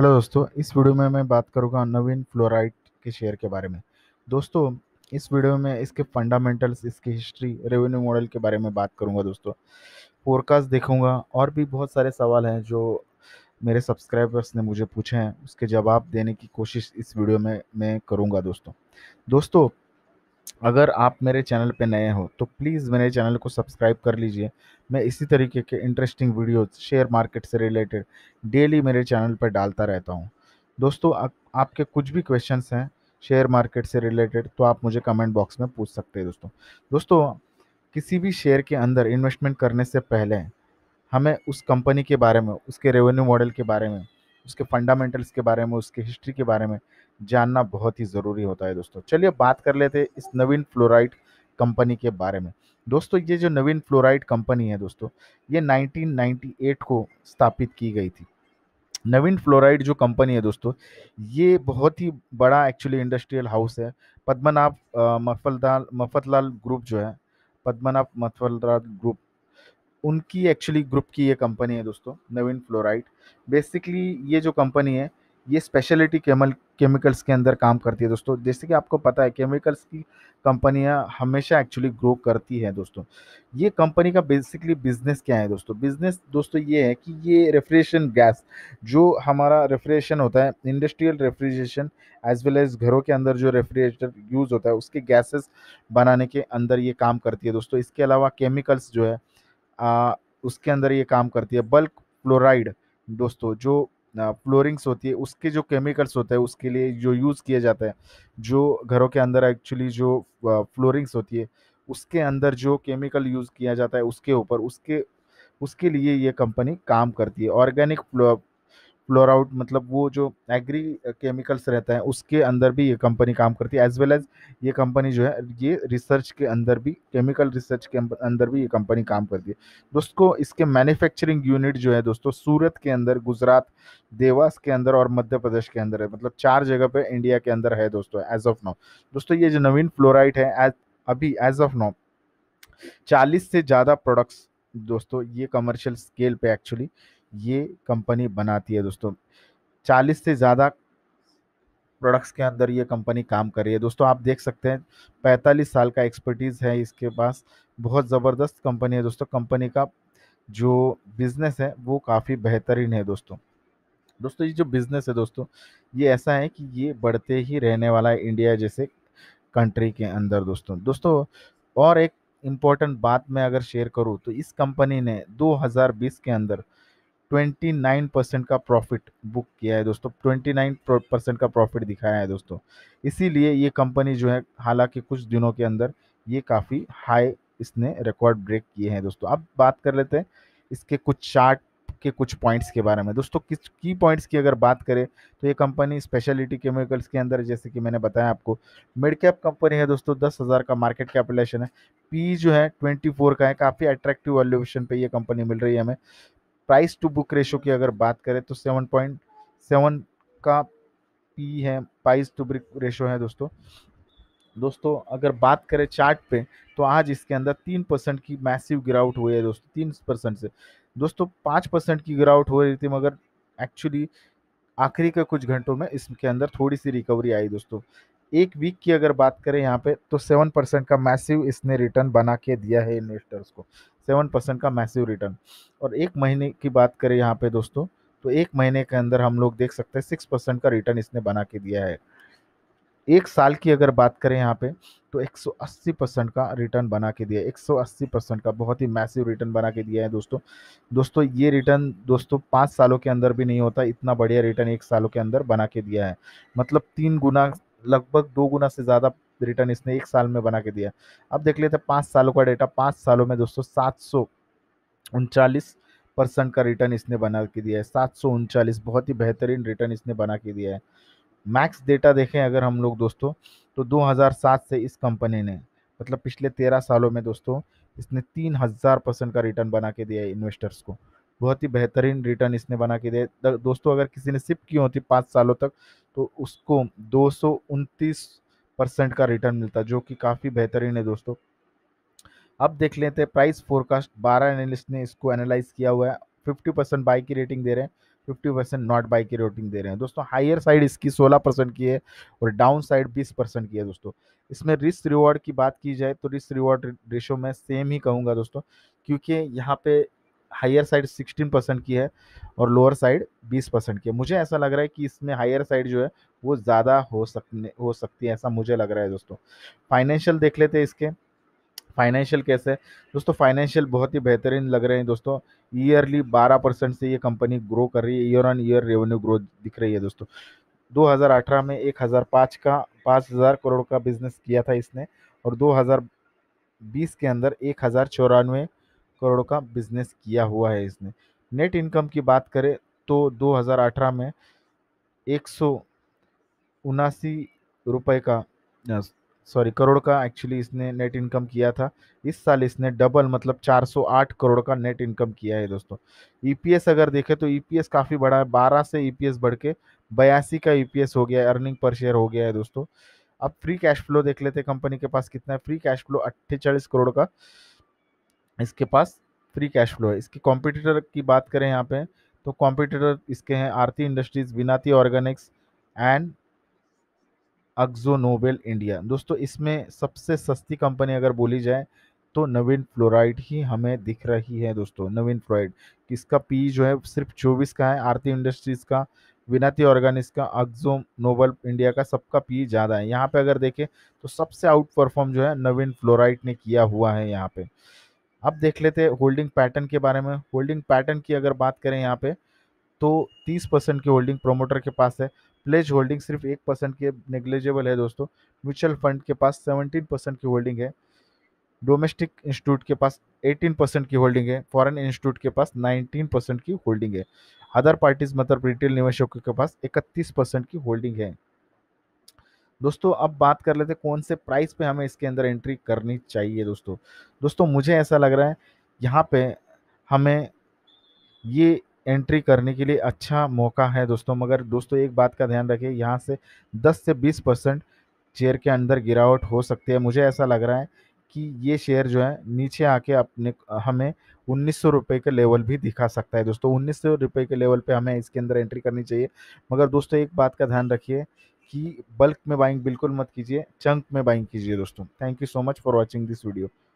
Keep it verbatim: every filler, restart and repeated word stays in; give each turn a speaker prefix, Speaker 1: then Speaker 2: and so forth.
Speaker 1: Hello दोस्तों, इस video में मैं बात करूंगा नवीन फ्लोराइड के शेयर के बारे में। दोस्तों, इस वीडियो में इसके फंडामेंटल्स, इसकी हिस्ट्री, रेवेन्यू मॉडल के बारे में बात करूंगा दोस्तों। फोरकास्ट देखूंगा और भी बहुत सारे सवाल हैं जो मेरे सब्सक्राइबर्स ने मुझे पूछे हैं, उसके जवाब देने की कोशिश इस वीडियो में मैं करूंगा दोस्तों। दोस्तों, अगर आप मेरे चैनल पे नए हो तो प्लीज़ मेरे चैनल को सब्सक्राइब कर लीजिए। मैं इसी तरीके के इंटरेस्टिंग वीडियोस शेयर मार्केट से रिलेटेड डेली मेरे चैनल पर डालता रहता हूँ। दोस्तों, आप, आपके कुछ भी क्वेश्चंस हैं शेयर मार्केट से रिलेटेड तो आप मुझे कमेंट बॉक्स में पूछ सकते हैं दोस्तों। दोस्तों, किसी भी शेयर के अंदर इन्वेस्टमेंट करने से पहले हमें उस कंपनी के बारे में, उसके रेवेन्यू मॉडल के बारे में, उसके फंडामेंटल्स के बारे में, उसके हिस्ट्री के बारे में जानना बहुत ही ज़रूरी होता है दोस्तों। चलिए बात कर लेते हैं इस नवीन फ्लोराइड कंपनी के बारे में। दोस्तों, ये जो नवीन फ्लोराइड कंपनी है दोस्तों, ये नाइनटीन नाइंटी एट को स्थापित की गई थी। नवीन फ्लोराइड जो कंपनी है दोस्तों, ये बहुत ही बड़ा एक्चुअली इंडस्ट्रियल हाउस है। पद्मनाभ अ, मफलदाल मफतलाल ग्रुप जो है, पद्मनाभ मफतलाल ग्रुप, उनकी एक्चुअली ग्रुप की ये कंपनी है दोस्तों, नवीन फ्लोराइड। बेसिकली ये जो कंपनी है, ये स्पेशलिटी केमल केमिकल्स के अंदर काम करती है दोस्तों। जैसे कि आपको पता है, केमिकल्स की कंपनियां हमेशा एक्चुअली ग्रो करती है दोस्तों। ये कंपनी का बेसिकली बिजनेस क्या है दोस्तों? बिजनेस दोस्तों ये है कि ये रेफ्रिजरेशन गैस, जो हमारा रेफ्रिजरेशन होता है, industrial refrigeration as well as घरों के अंदर जो रेफ्रिजरेटर यूज होता है, उसके गैसेस बनाने के अंदर ये काम करती है दोस्तों। इसके अलावा केमिकल्स जो है, आ, उसके अंदर ये काम करती है। बल्क फ्लोराइड दोस्तों, जो फ्लोरिंग्स होती है, उसके जो केमिकल्स होते हैं, उसके लिए जो यूज़ किया जाता है, जो घरों के अंदर एक्चुअली जो फ्लोरिंग्स होती है, उसके अंदर जो केमिकल यूज़ किया जाता है, उसके ऊपर उसके उसके लिए ये कंपनी काम करती है। ऑर्गेनिक फ्लोराउड मतलब वो जो एग्री केमिकल्स रहता है, उसके अंदर भी ये कंपनी काम करती है। एज वेल एज ये कंपनी जो है, ये रिसर्च के अंदर भी, केमिकल रिसर्च के अंदर भी ये कंपनी काम करती है दोस्तों। इसके मैन्युफैक्चरिंग यूनिट जो है दोस्तों, सूरत के अंदर, गुजरात, देवास के अंदर और मध्य प्रदेश के अंदर है। मतलब चार जगह पे इंडिया के अंदर है दोस्तों एज ऑफ नाउ। दोस्तों, ये जो नवीन फ्लोराइड है, एज अभी एज ऑफ नाउ चालीस से ज़्यादा प्रोडक्ट्स दोस्तों ये कमर्शियल स्केल पे एक्चुअली ये कंपनी बनाती है दोस्तों। चालीस से ज़्यादा प्रोडक्ट्स के अंदर ये कंपनी काम कर रही है दोस्तों। आप देख सकते हैं, पैंतालीस साल का एक्सपर्टीज़ है इसके पास। बहुत ज़बरदस्त कंपनी है दोस्तों। कंपनी का जो बिजनेस है वो काफ़ी बेहतरीन है दोस्तों। दोस्तों, ये जो बिजनेस है दोस्तों, ये ऐसा है कि ये बढ़ते ही रहने वाला है इंडिया जैसे कंट्री के अंदर दोस्तों। दोस्तों, और एक इम्पॉर्टेंट बात मैं अगर शेयर करूँ तो इस कंपनी ने दो हज़ार बीस के अंदर उनतीस परसेंट का प्रॉफिट बुक किया है दोस्तों। उनतीस परसेंट का प्रॉफिट दिखाया है दोस्तों। इसीलिए ये कंपनी जो है, हालांकि कुछ दिनों के अंदर ये काफ़ी हाई इसने रिकॉर्ड ब्रेक किए हैं दोस्तों। अब बात कर लेते हैं इसके कुछ चार्ट के कुछ पॉइंट्स के बारे में दोस्तों। किस की पॉइंट्स की अगर बात करें तो ये कंपनी स्पेशलिटी केमिकल्स के अंदर, जैसे कि मैंने बताया आपको, मिड कैप कंपनी है दोस्तों। दस हज़ार का मार्केट कैपिटलेशन है। पी जो है चौबीस का है। काफ़ी अट्रैक्टिव वैल्यूएशन पे ये कंपनी मिल रही है हमें। प्राइस टू बुक रेशो की अगर बात करें तो सेवन पॉइंट सेवन का पी है, प्राइस टू बुक रेशो है दोस्तों। दोस्तों, अगर बात करें चार्ट पे तो आज इसके अंदर तीन परसेंट की मैसिव गिरावट हुई है दोस्तों। तीन परसेंट से दोस्तों पाँच परसेंट की गिरावट हो रही थी, मगर एक्चुअली आखिरी के कुछ घंटों में इसके अंदर थोड़ी सी रिकवरी आई दोस्तों। एक वीक की अगर बात करें यहाँ पे तो सेवन परसेंट का मैसिव इसने रिटर्न बना के दिया है इन्वेस्टर्स को। सेवन परसेंट का मैसिव रिटर्न। और एक महीने की बात करें यहाँ पे दोस्तों, तो एक महीने के अंदर हम लोग देख सकते हैं सिक्स परसेंट का रिटर्न इसने बना के दिया है। एक साल की अगर बात करें यहाँ पे तो एक सौ अस्सी परसेंट का रिटर्न बना के दिया है। एक सौ अस्सी परसेंट का बहुत ही मैसिव रिटर्न बना के दिया है दोस्तों। दोस्तों, ये रिटर्न दोस्तों पाँच सालों के अंदर भी नहीं होता, इतना बढ़िया रिटर्न एक सालों के अंदर बना के दिया है। मतलब तीन गुना, लगभग दो गुना से ज़्यादा रिटर्न इसने एक साल में बना के दिया है। अब देख लेते हैं पाँच सालों का डेटा। पाँच सालों में दोस्तों सात सौ उनचालीस परसेंट का रिटर्न इसने बना के दिया है। सात सौ उनचालीस बहुत ही बेहतरीन रिटर्न इसने बना के दिया है। मैक्स डेटा देखें अगर हम लोग दोस्तों, तो दो हज़ार सात से इस कंपनी ने, मतलब पिछले तेरह सालों में दोस्तों, इसने तीन हज़ार परसेंट का रिटर्न बना के दिया है इन्वेस्टर्स को। बहुत ही बेहतरीन रिटर्न इसने बना के दिया है दोस्तों। अगर किसी ने सिप की होती पाँच सालों तक तो उसको दो सौ उनतीस परसेंट का रिटर्न मिलता, जो कि काफ़ी बेहतरीन है दोस्तों। अब देख लेते हैं प्राइस फोरकास्ट। बारह एनालिस्ट ने इसको एनालाइज किया हुआ है। फिफ्टी परसेंट बाई की रेटिंग दे रहे हैं, फिफ्टी परसेंट नॉट बाई की रेटिंग दे रहे हैं दोस्तों। हायर साइड इसकी सोलह परसेंट की है और डाउन साइड बीस परसेंट की है दोस्तों। इसमें रिस्क रिवॉर्ड की बात की जाए तो रिस्क रिवॉर्ड रेशो मैं सेम ही कहूँगा दोस्तों, क्योंकि यहाँ पे हायर साइड सिक्सटीन परसेंट की है और लोअर साइड बीस परसेंट की है। मुझे ऐसा लग रहा है कि इसमें हायर साइड जो है वो ज़्यादा हो सकने हो सकती है, ऐसा मुझे लग रहा है दोस्तों। फाइनेंशियल देख लेते हैं इसके। फाइनेंशियल कैसे है दोस्तों? फाइनेंशियल बहुत ही बेहतरीन लग रहे हैं दोस्तों। ईयरली बारह परसेंट से ये कंपनी ग्रो कर रही है, year on year revenue growth दिख रही है दोस्तों। दो हज़ार अठारह में एक हज़ार पाँच का पाँच हज़ार करोड़ का बिजनेस किया था इसने, और दो हज़ार बीस के अंदर एक हज़ार चौरानवे करोड़ का बिजनेस किया हुआ है इसने। नेट इनकम की बात करें तो दो हज़ार अठारह में एक सौ उनासी रुपए का, सॉरी करोड़ का एक्चुअली इसने नेट इनकम किया था। इस साल इसने डबल मतलब चार सौ आठ करोड़ का नेट इनकम किया है दोस्तों। ईपीएस अगर देखें तो ईपीएस काफ़ी बड़ा है, बारह से ईपीएस बढ़ के बयासी का ईपीएस हो गया है, अर्निंग पर शेयर हो गया है दोस्तों। अब फ्री कैश फ्लो देख लेते हैं कंपनी के पास कितना है। फ्री कैश फ्लो अट्ठेचालीस करोड़ का इसके पास फ्री कैश फ्लो है। इसके कॉम्पिटिटर की बात करें यहाँ पे तो कॉम्पिटिटर इसके हैं Aarti industries, Vinati organics and Akzo Nobel India. दोस्तों इसमें सबसे सस्ती कंपनी अगर बोली जाए तो नवीन फ्लोराइड ही हमें दिख रही है दोस्तों। नवीन फ्लोराइड इसका पी जो है सिर्फ चौबीस का है, आरती इंडस्ट्रीज का, विनाती ऑर्गेनिक्स का, अक्जो नोबल इंडिया का, सबका पी ज़्यादा है। यहाँ पे अगर देखें तो सबसे आउट परफॉर्म जो है नवीन फ्लोराइड ने किया हुआ है यहाँ पे। अब देख लेते हैं होल्डिंग पैटर्न के बारे में। होल्डिंग पैटर्न की अगर बात करें यहाँ पे तो तीस परसेंट की होल्डिंग प्रोमोटर के पास है। प्लेज होल्डिंग सिर्फ एक परसेंट की नेग्लिजिबल है दोस्तों। म्यूचुअल फंड के पास सेवनटीन परसेंट की होल्डिंग है। डोमेस्टिक इंस्टीट्यूट के पास एटीन परसेंट की होल्डिंग है। फॉरेन इंस्टीट्यूट के पास नाइनटीन परसेंट की होल्डिंग है। अदर पार्टीज मतलब रिटेल निवेशकों के पास इकतीस परसेंट की होल्डिंग है दोस्तों। अब बात कर लेते हैं कौन से प्राइस पे हमें इसके अंदर एंट्री करनी चाहिए दोस्तों। दोस्तों मुझे ऐसा लग रहा है यहाँ पे हमें ये एंट्री करने के लिए अच्छा मौका है दोस्तों। मगर दोस्तों एक बात का ध्यान रखिए, यहाँ से दस से बीस परसेंट शेयर के अंदर गिरावट हो सकती है। मुझे ऐसा लग रहा है कि ये शेयर जो है नीचे आके अपने हमें उन्नीस सौ रुपये के लेवल भी दिखा सकता है दोस्तों। उन्नीस सौ रुपये के लेवल पे हमें इसके अंदर एंट्री करनी चाहिए। मगर दोस्तों एक बात का ध्यान रखिए कि बल्क में बाइंग बिल्कुल मत कीजिए, चंक में बाइंग कीजिए दोस्तों। Thank you so much for watching this video.